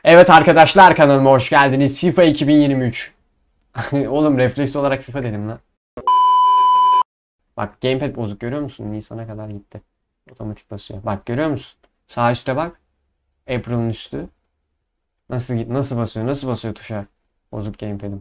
Evet arkadaşlar, kanalıma hoş geldiniz. FIFA 2023. Oğlum refleks olarak FIFA dedim lan. Bak gamepad bozuk, görüyor musun? Nisan'a kadar gitti. Otomatik basıyor. Bak görüyor musun? Sağ üstte bak. April'ın üstü. Nasıl basıyor tuşa? Bozuk gamepad'im.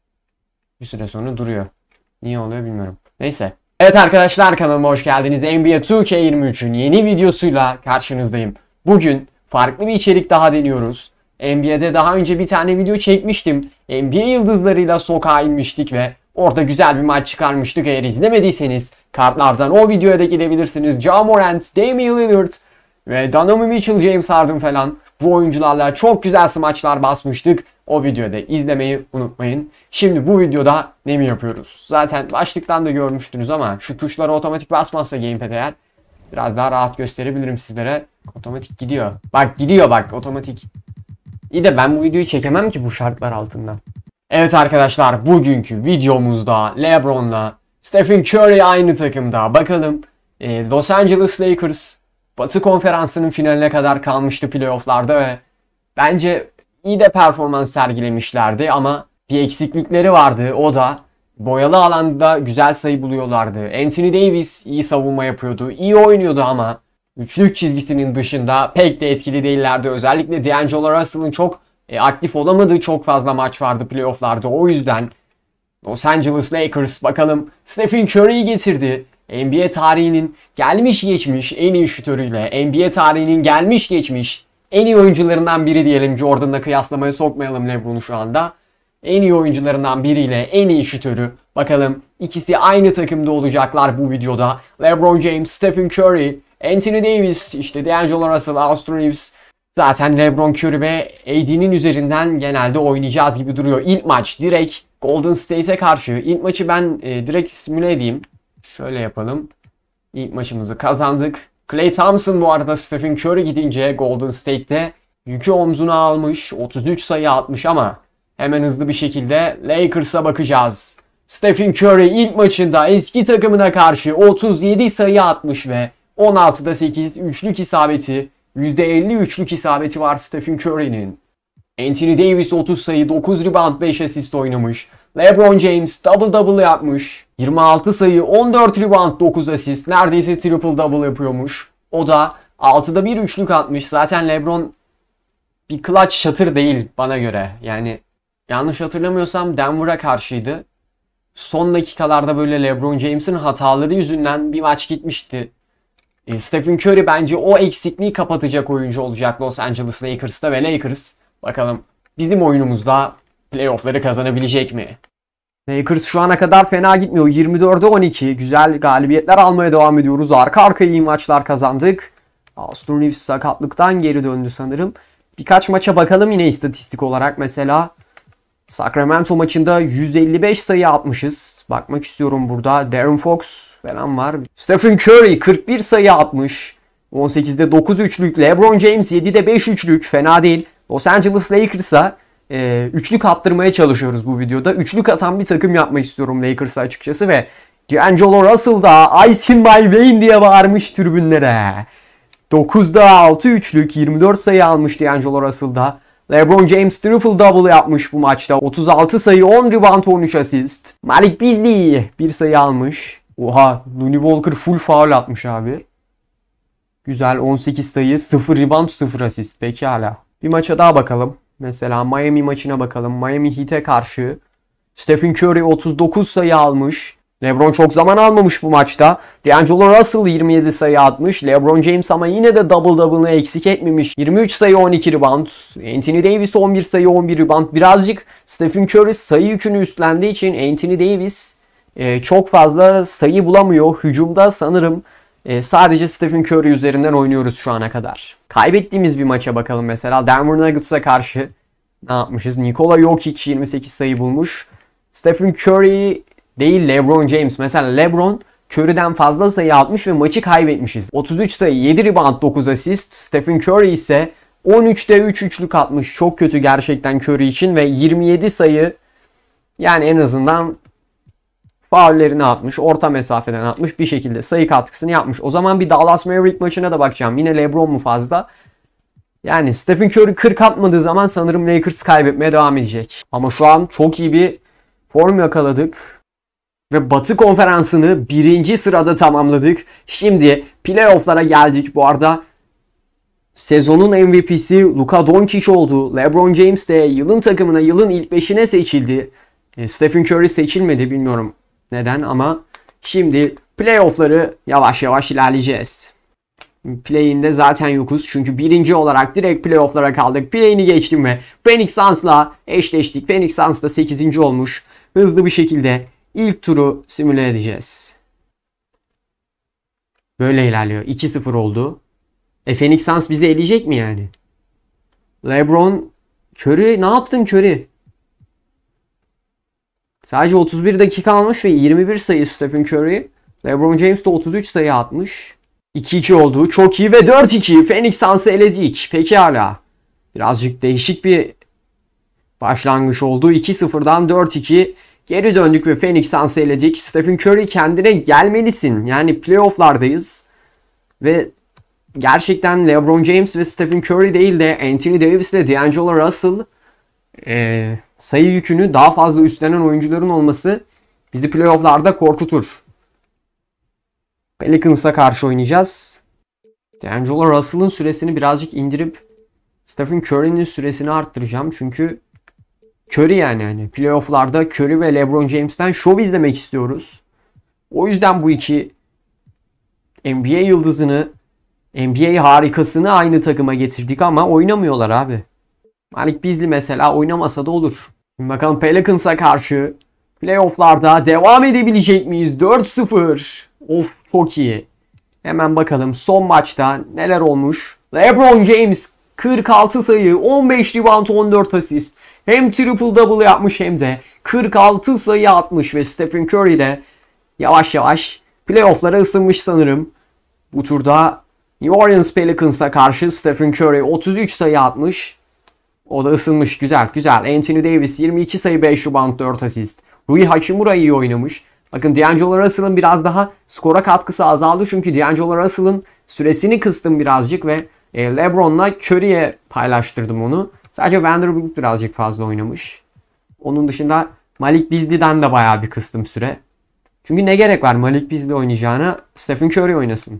Bir süre sonra duruyor. Niye oluyor bilmiyorum. Neyse. Evet arkadaşlar, kanalıma hoş geldiniz. NBA 2K23'ün yeni videosuyla karşınızdayım. Bugün farklı bir içerik daha deniyoruz. NBA'de daha önce bir tane video çekmiştim. NBA yıldızlarıyla sokağa inmiştik ve orada güzel bir maç çıkarmıştık. Eğer izlemediyseniz kartlardan o videoya da gidebilirsiniz. Ja Morant, Damian Lillard ve Donovan Mitchell, James Harden falan bu oyuncularla çok güzel smaçlar basmıştık. O videoda izlemeyi unutmayın. Şimdi bu videoda ne mi yapıyoruz? Zaten başlıktan da görmüştünüz ama şu tuşlara otomatik basmazsa gamepad eğer biraz daha rahat gösterebilirim sizlere. Otomatik gidiyor. Bak gidiyor bak otomatik. İyi de ben bu videoyu çekemem ki bu şartlar altında. Evet arkadaşlar, bugünkü videomuzda LeBron'la Stephen Curry aynı takımda. Bakalım Los Angeles Lakers Batı Konferansı'nın finaline kadar kalmıştı playoff'larda ve bence iyi de performans sergilemişlerdi ama bir eksiklikleri vardı. O da boyalı alanda güzel sayı buluyorlardı. Anthony Davis iyi savunma yapıyordu, iyi oynuyordu ama üçlük çizgisinin dışında pek de etkili değillerdi. Özellikle D'Angelo Russell'ın çok aktif olamadığı çok fazla maç vardı playoff'larda. O yüzden Los Angeles Lakers bakalım Stephen Curry'yi getirdi. NBA tarihinin gelmiş geçmiş en iyi şutörüyle, NBA tarihinin gelmiş geçmiş en iyi oyuncularından biri diyelim. Jordan'la kıyaslamaya sokmayalım LeBron'u şu anda. En iyi oyuncularından biriyle en iyi şutörü. Bakalım ikisi aynı takımda olacaklar bu videoda. LeBron James, Stephen Curry, Anthony Davis, işte D'Angelo Russell, Austin Reeves. Zaten LeBron, Curry ve AD'nin üzerinden genelde oynayacağız gibi duruyor. İlk maç direkt Golden State'e karşı. İlk maçı ben direkt simüle edeyim. Şöyle yapalım. İlk maçımızı kazandık. Klay Thompson bu arada Stephen Curry gidince Golden State'te yükü omzuna almış. 33 sayı atmış ama hemen hızlı bir şekilde Lakers'a bakacağız. Stephen Curry ilk maçında eski takımına karşı 37 sayı atmış ve 16'da 8 üçlük isabeti, %50 üçlük isabeti var Stephen Curry'nin. Anthony Davis 30 sayı, 9 rebound, 5 asist oynamış. LeBron James double double yapmış. 26 sayı, 14 rebound, 9 asist. Neredeyse triple double yapıyormuş. O da 6'da 1 üçlük atmış. Zaten LeBron bir clutch shooter değil bana göre. Yani yanlış hatırlamıyorsam Denver'a karşıydı. Son dakikalarda böyle LeBron James'in hataları yüzünden bir maç gitmişti. Stephen Curry bence o eksikliği kapatacak oyuncu olacak Los Angeles Lakers'ta ve Lakers bakalım bizim oyunumuzda playoff'ları kazanabilecek mi? Lakers şu ana kadar fena gitmiyor. 24'e 12 güzel galibiyetler almaya devam ediyoruz. Arka arkaya iyi maçlar kazandık. Austin Reeves sakatlıktan geri döndü sanırım. Birkaç maça bakalım yine istatistik olarak. Mesela Sacramento maçında 155 sayı atmışız. Bakmak istiyorum burada. De'Aaron Fox falan var. Stephen Curry 41 sayı atmış. 18'de 9 üçlük. LeBron James 7'de 5 üçlük. Fena değil. Los Angeles Lakers'a üçlük attırmaya çalışıyoruz bu videoda. Üçlük atan bir takım yapmak istiyorum Lakers'a açıkçası ve D'Angelo Russell da Ice in my vein diye bağırmış tribünlere. 9'da 6 üçlük, 24 sayı almış D'Angelo Russell'da. LeBron James triple double yapmış bu maçta. 36 sayı, 10 rebound, 13 asist. Malik Beasley 1 sayı almış. Oha, Looney Walker full foul atmış abi. Güzel, 18 sayı, 0 rebound, 0 asist. Pekala. Bir maça daha bakalım. Mesela Miami maçına bakalım. Miami Heat'e karşı Stephen Curry 39 sayı almış. LeBron çok zaman almamış bu maçta. D'Angelo Russell 27 sayı atmış. LeBron James ama yine de double double'ını eksik etmemiş. 23 sayı, 12 rebound. Anthony Davis 11 sayı, 11 rebound. Birazcık Stephen Curry sayı yükünü üstlendiği için Anthony Davis çok fazla sayı bulamıyor. Hücumda sanırım sadece Stephen Curry üzerinden oynuyoruz şu ana kadar. Kaybettiğimiz bir maça bakalım mesela. Denver Nuggets'a karşı ne yapmışız? Nikola Jokic 28 sayı bulmuş. Stephen Curry değil LeBron James. Mesela LeBron Curry'den fazla sayı atmış ve maçı kaybetmişiz. 33 sayı, 7 rebound, 9 asist. Stephen Curry ise 13'te 3 üçlük atmış. Çok kötü gerçekten Curry için ve 27 sayı, yani en azından faullerini atmış, orta mesafeden atmış, bir şekilde sayı katkısını yapmış. O zaman bir Dallas Maverick maçına da bakacağım. Yine LeBron mu fazla? Yani Stephen Curry 40 atmadığı zaman sanırım Lakers kaybetmeye devam edecek. Ama şu an çok iyi bir form yakaladık. Ve Batı konferansını birinci sırada tamamladık. Şimdi playoff'lara geldik. Bu arada sezonun MVP'si Luka Doncic oldu. LeBron James de yılın takımına, yılın ilk 5'ine seçildi. Stephen Curry seçilmedi, bilmiyorum neden, ama şimdi playoff'ları yavaş yavaş ilerleyeceğiz. Play-in'de zaten yokuz çünkü birinci olarak direkt playoff'lara kaldık. Play-in'i geçtim ve Phoenix Suns'la eşleştik. Phoenix Suns da 8. olmuş. Hızlı bir şekilde ilk turu simüle edeceğiz. Böyle ilerliyor. 2-0 oldu. Phoenix Suns bizi eleyecek mi yani? LeBron, Curry, ne yaptın Curry? Sadece 31 dakika almış ve 21 sayı Stephen Curry. LeBron James de 33 sayı atmış. 2-2 oldu. Çok iyi ve 4-2. Phoenix Suns'ı eledik. Pekala. Birazcık değişik bir başlangıç oldu. 2-0'dan 4-2 geri döndük ve Phoenix Suns'ı eledik. Stephen Curry, kendine gelmelisin. Yani playoff'lardayız. Ve gerçekten LeBron James ve Stephen Curry değil de Anthony Davis ile D'Angelo Russell sayı yükünü daha fazla üstlenen oyuncuların olması bizi playoff'larda korkutur. Pelicans'a karşı oynayacağız. D'Angelo Russell'ın süresini birazcık indirip Stephen Curry'nin süresini arttıracağım. Çünkü Curry yani playoff'larda Curry ve LeBron James'ten şov izlemek istiyoruz. O yüzden bu iki NBA yıldızını, NBA harikasını aynı takıma getirdik ama oynamıyorlar abi. Malik Beasley mesela oynamasa da olur. Şimdi bakalım Pelicans'a karşı playoff'larda devam edebilecek miyiz? 4-0. Of, çok iyi. Hemen bakalım son maçta neler olmuş. LeBron James 46 sayı, 15 rebound, 14 asist. Hem triple double yapmış hem de 46 sayı atmış ve Stephen Curry de yavaş yavaş playoff'lara ısınmış sanırım. Bu turda New Orleans Pelicans'a karşı Stephen Curry 33 sayı atmış. O da ısınmış. Güzel güzel. Anthony Davis 22 sayı, 5 rebound, 4 asist. Rui Hachimura iyi oynamış. Bakın D'Angelo Russell'ın biraz daha skora katkısı azaldı. Çünkü D'Angelo Russell'ın süresini kıstım birazcık ve LeBron'la Curry'e paylaştırdım onu. Sadece Vanderbilt birazcık fazla oynamış. Onun dışında Malik Beasley'den de bayağı bir kıstım süre. Çünkü ne gerek var Malik Beasley oynayacağına Stephen Curry oynasın.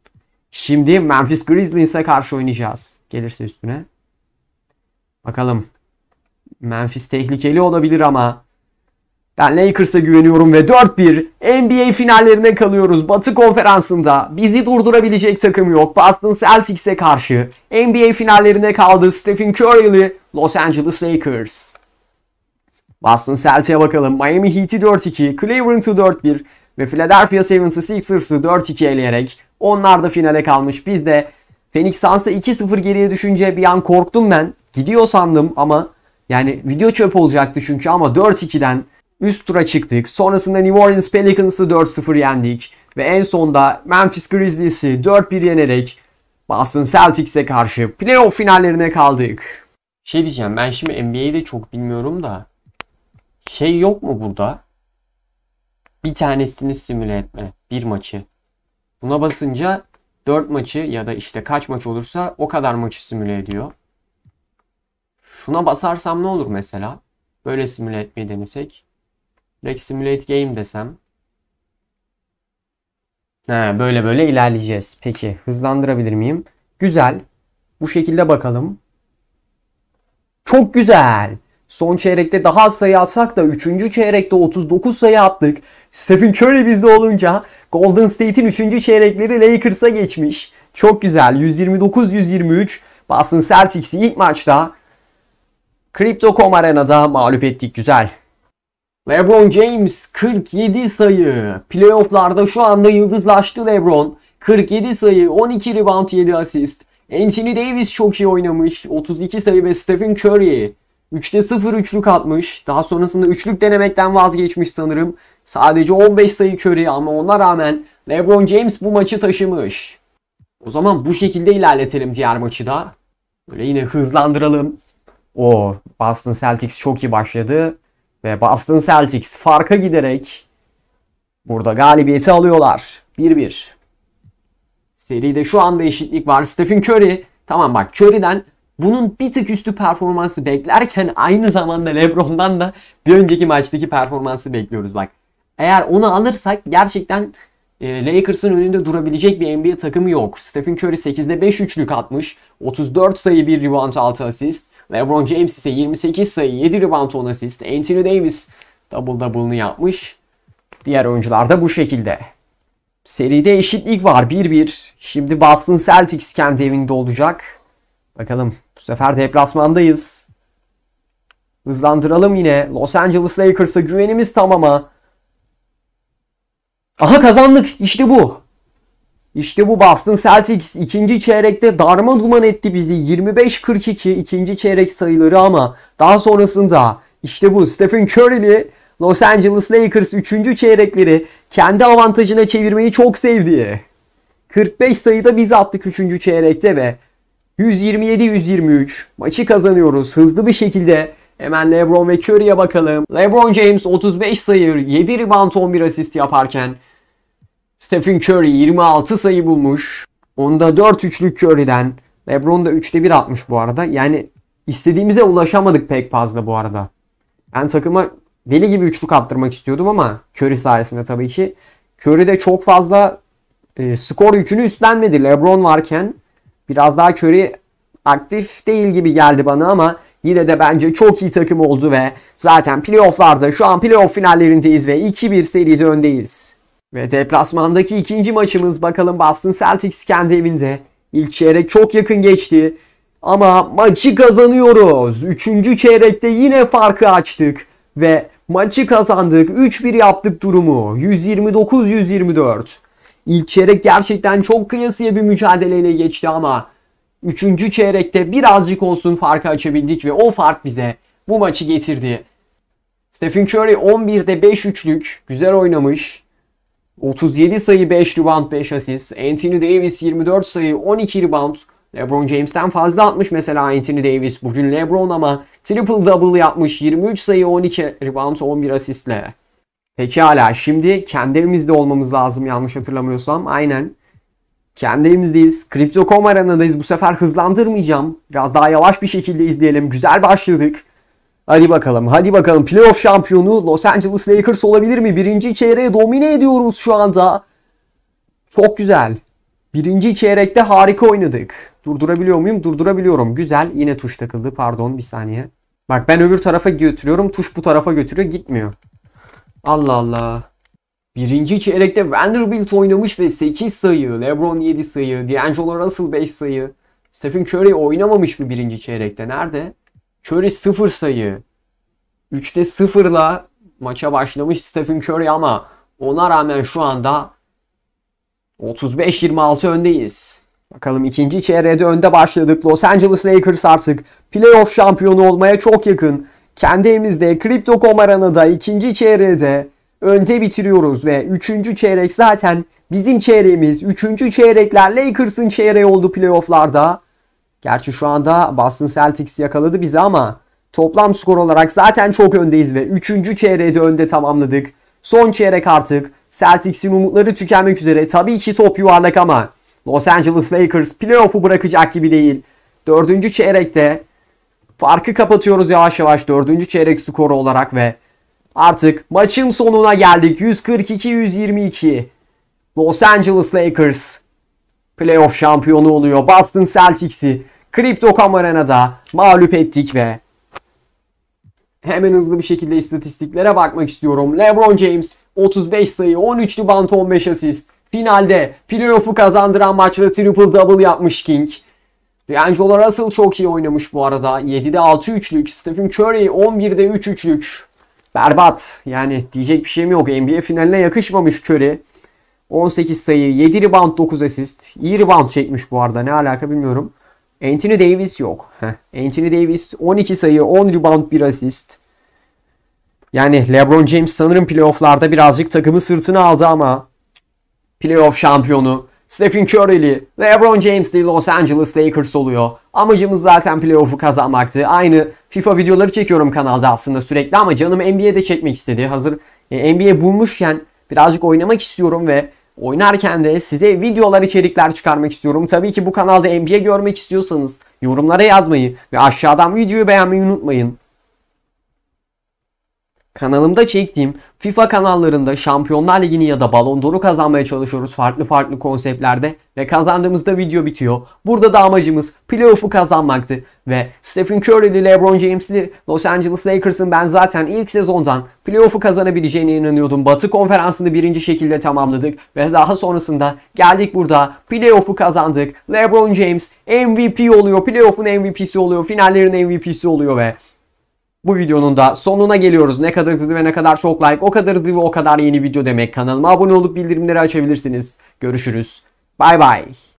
Şimdi Memphis Grizzlies'e karşı oynayacağız. Gelirse üstüne. Bakalım. Memphis tehlikeli olabilir ama ben Lakers'a güveniyorum ve 4-1 NBA finallerine kalıyoruz. Batı konferansında bizi durdurabilecek takım yok. Boston Celtics'e karşı NBA finallerine kaldı Stephen Curry'li Los Angeles Lakers. Boston Celtics'e bakalım. Miami Heat'i 4-2, Cleveland'ı 4-1 ve Philadelphia 76ers'ı 4-2 eleyerek onlar da finale kalmış. Biz de Phoenix Suns'a 2-0 geriye düşünce bir an korktum ben. Gidiyor sandım ama yani video çöp olacaktı çünkü, ama 4-2'den üst tura çıktık. Sonrasında New Orleans Pelicans'ı 4-0 yendik. Ve en sonda Memphis Grizzlies'i 4-1 yenerek Boston Celtics'e karşı playoff finallerine kaldık. Şey diyeceğim, ben şimdi NBA'yi de çok bilmiyorum da şey yok mu burada? Bir tanesini simüle etme. Bir maçı. Buna basınca 4 maçı ya da işte kaç maç olursa o kadar maçı simüle ediyor. Şuna basarsam ne olur mesela? Böyle simüle etmeyi denesek. Direkt simulate game desem. Böyle böyle ilerleyeceğiz. Peki hızlandırabilir miyim? Güzel. Bu şekilde bakalım. Çok güzel. Son çeyrekte daha az sayı atsak da 3. çeyrekte 39 sayı attık. Stephen Curry bizde olunca Golden State'in 3. çeyrekleri Lakers'a geçmiş. Çok güzel. 129-123 Boston Celtics'i ilk maçta Crypto.com Arena'da mağlup ettik. Güzel. LeBron James 47 sayı. Playoff'larda şu anda yıldızlaştı LeBron. 47 sayı, 12 rebound, 7 asist. Anthony Davis çok iyi oynamış. 32 sayı ve Stephen Curry 3'te 0 üçlük atmış. Daha sonrasında üçlük denemekten vazgeçmiş sanırım. Sadece 15 sayı Curry ama ona rağmen LeBron James bu maçı taşımış. O zaman bu şekilde ilerletelim diğer maçı da. Böyle yine hızlandıralım. Boston Celtics çok iyi başladı. Ve Boston Celtics farka giderek burada galibiyeti alıyorlar. 1-1. Seride şu anda eşitlik var. Stephen Curry Tamam bak, Curry'den bunun bir tık üstü performansı beklerken aynı zamanda LeBron'dan da bir önceki maçtaki performansı bekliyoruz bak. Eğer onu alırsak gerçekten Lakers'ın önünde durabilecek bir NBA takımı yok. Stephen Curry 8'de 5 üçlük atmış. 34 sayı, 1 rebound, 6 asist. LeBron James ise 28 sayı, 7 rebound, 10 asist. Anthony Davis double double'ını yapmış. Diğer oyuncular da bu şekilde. Seride eşitlik var, 1-1. Şimdi Boston Celtics kendi evinde olacak. Bakalım, bu sefer deplasmandayız. Hızlandıralım yine. Los Angeles Lakers'a güvenimiz tam ama. Aha, kazandık. İşte bu. İşte bu, Boston Celtics ikinci çeyrekte darma duman etti bizi. 25-42 ikinci çeyrek sayıları ama daha sonrasında işte bu Stephen Curry'li Los Angeles Lakers 3. çeyrekleri kendi avantajına çevirmeyi çok sevdi. 45 sayıda biz attık 3. çeyrekte ve 127-123 maçı kazanıyoruz hızlı bir şekilde. Hemen LeBron ve Curry'e bakalım. LeBron James 35 sayı, 7 rebound, 11 asist yaparken Stephen Curry 26 sayı bulmuş. Onda 4 üçlük Curry'den. LeBron da 3'te 1 atmış bu arada. Yani istediğimize ulaşamadık pek fazla bu arada. Ben takıma deli gibi üçlük attırmak istiyordum ama Curry sayesinde tabii ki. Curry de çok fazla skor yükünü üstlenmedi LeBron varken. Biraz daha Curry aktif değil gibi geldi bana ama yine de bence çok iyi takım oldu ve zaten playofflarda şu an playoff finallerindeyiz ve 2-1 seride öndeyiz. Ve deplasmandaki ikinci maçımız, bakalım Boston Celtics kendi evinde. İlk çeyrek çok yakın geçti ama maçı kazanıyoruz. Üçüncü çeyrekte yine farkı açtık ve maçı kazandık. 3-1 yaptık durumu. 129-124. İlk çeyrek gerçekten çok kıyasıya bir mücadeleyle geçti ama üçüncü çeyrekte birazcık olsun farkı açabildik ve o fark bize bu maçı getirdi. Stephen Curry 11'de 5 üçlük güzel oynamış. 37 sayı, 5 rebound, 5 asist. Anthony Davis 24 sayı, 12 rebound. LeBron James'ten fazla atmış mesela Anthony Davis. Bugün LeBron ama triple double yapmış. 23 sayı, 12 rebound, 11 asistle. Pekala, şimdi kendi evimizde olmamız lazım yanlış hatırlamıyorsam. Aynen. Kendi evimizdeyiz. Crypto.com arenadayız. Bu sefer hızlandırmayacağım. Biraz daha yavaş bir şekilde izleyelim. Güzel başladık. Hadi bakalım, hadi bakalım. Playoff şampiyonu Los Angeles Lakers olabilir mi? Birinci çeyreği domine ediyoruz şu anda. Çok güzel. Birinci çeyrekte harika oynadık. Durdurabiliyor muyum? Durdurabiliyorum. Güzel. Yine tuş takıldı. Pardon, bir saniye. Bak, ben öbür tarafa götürüyorum. Tuş bu tarafa götürüyor. Gitmiyor. Allah Allah. Birinci çeyrekte Vanderbilt oynamış ve 8 sayı. LeBron 7 sayı. D'Angelo Russell 5 sayı. Stephen Curry oynamamış mı birinci çeyrekte? Nerede? Curry 0 sayı. 3'te 0'la maça başlamış Stephen Curry ama ona rağmen şu anda 35-26 öndeyiz. Bakalım, ikinci çeyreğe de önde başladık. Los Angeles Lakers artık playoff şampiyonu olmaya çok yakın. Kendi evimizde Crypto.com arenada ikinci çeyreğe de önde bitiriyoruz ve üçüncü çeyrek zaten bizim çeyreğimiz. Üçüncü çeyrekler Lakers'ın çeyreği oldu playofflarda. Gerçi şu anda Boston Celtics yakaladı bizi ama toplam skor olarak zaten çok öndeyiz ve 3. çeyreği de önde tamamladık. Son çeyrek artık. Celtics'in umutları tükenmek üzere. Tabii ki top yuvarlak ama Los Angeles Lakers playoff'u bırakacak gibi değil. 4. çeyrekte farkı kapatıyoruz yavaş yavaş 4. çeyrek skoru olarak ve artık maçın sonuna geldik. 142-122. Los Angeles Lakers playoff şampiyonu oluyor. Boston Celtics'i Crypto.com arenada mağlup ettik ve hemen hızlı bir şekilde istatistiklere bakmak istiyorum. LeBron James 35 sayı, 13 rebound, 15 asist. Finalde playoff'u kazandıran maçta triple double yapmış King. D'Angelo Russell çok iyi oynamış bu arada. 7'de 6 üçlük. Stephen Curry 11'de 3 üçlük. Berbat. Yani diyecek bir şeyim yok. NBA finaline yakışmamış Curry. 18 sayı, 7 rebound, 9 asist. İyi rebound çekmiş bu arada. Ne alaka bilmiyorum. Anthony Davis yok. Anthony Davis 12 sayı, 10 rebound, 1 asist. Yani LeBron James sanırım playoff'larda birazcık takımı sırtına aldı ama playoff şampiyonu Stephen Curry'li LeBron James'li Los Angeles Lakers oluyor. Amacımız zaten playoff'u kazanmaktı. Aynı FIFA videoları çekiyorum kanalda aslında sürekli ama canım NBA'de çekmek istedi. Hazır NBA bulmuşken birazcık oynamak istiyorum ve oynarken de size videolar, içerikler çıkarmak istiyorum. Tabii ki bu kanalda NBA görmek istiyorsanız yorumlara yazmayı ve aşağıdan videoyu beğenmeyi unutmayın. Kanalımda çektiğim FIFA kanallarında Şampiyonlar Ligi'ni ya da Ballon d'Or'u kazanmaya çalışıyoruz farklı farklı konseptlerde ve kazandığımızda video bitiyor. Burada da amacımız playoff'u kazanmaktı ve Stephen Curry'li, LeBron James'li Los Angeles Lakers'ın ben zaten ilk sezondan playoff'u kazanabileceğine inanıyordum. Batı konferansını birinci şekilde tamamladık ve daha sonrasında geldik burada playoff'u kazandık. LeBron James MVP oluyor, playoff'un MVP'si oluyor, finallerin MVP'si oluyor ve bu videonun da sonuna geliyoruz. Ne kadar hızlı ve ne kadar çok like, o kadar hızlı ve o kadar yeni video demek. Kanalıma abone olup bildirimleri açabilirsiniz. Görüşürüz. Bay bay.